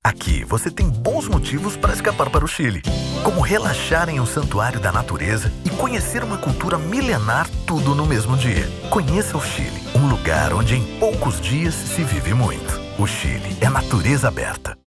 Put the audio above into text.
Aqui você tem bons motivos para escapar para o Chile, como relaxar em um santuário da natureza e conhecer uma cultura milenar, tudo no mesmo dia. Conheça o Chile, um lugar onde em poucos dias se vive muito. O Chile é natureza aberta.